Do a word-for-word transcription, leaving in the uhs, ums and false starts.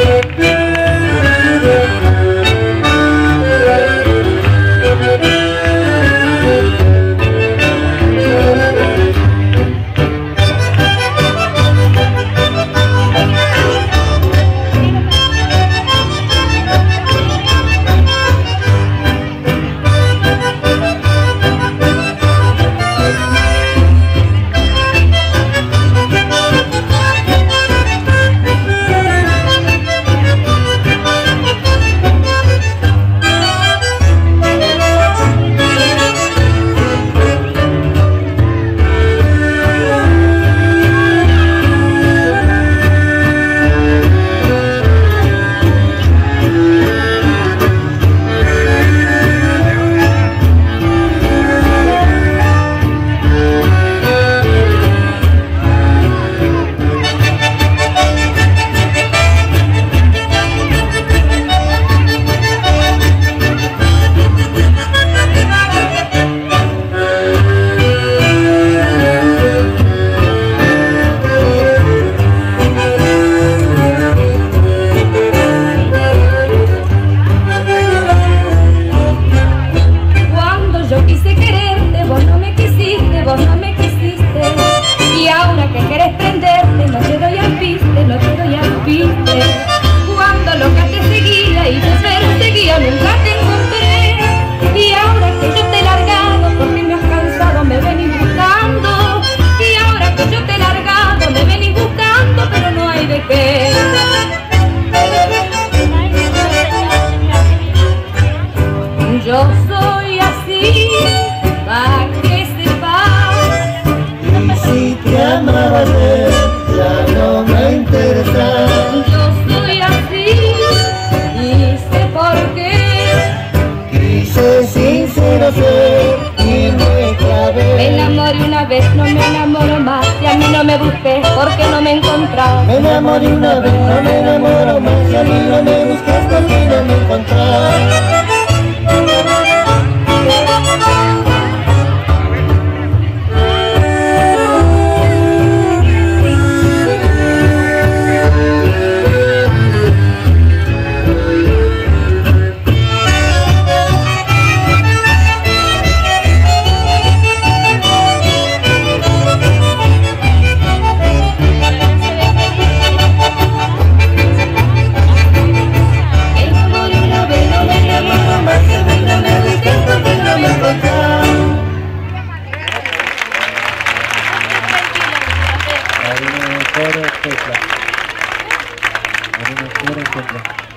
Cuando lo que te seguía y te perseguía nunca te encontré. Y ahora que yo te he largado porque me has cansado me venís buscando. Y ahora que yo te he largado me venís buscando, pero no hay de qué. Yo soy así, pa' que sepas. Y si te amaba ya no me interesa. Yo soy así y sé por qué. Quise sincero ser y me clavé. Me enamoré una vez, no me enamoro más. Y a mí no me busques porque no me encontrás. Me enamoré una vez, no me enamoro más. Y a mí no me busques porque no me encontrás. Harina de coro, tecla. Harina de coro, tecla.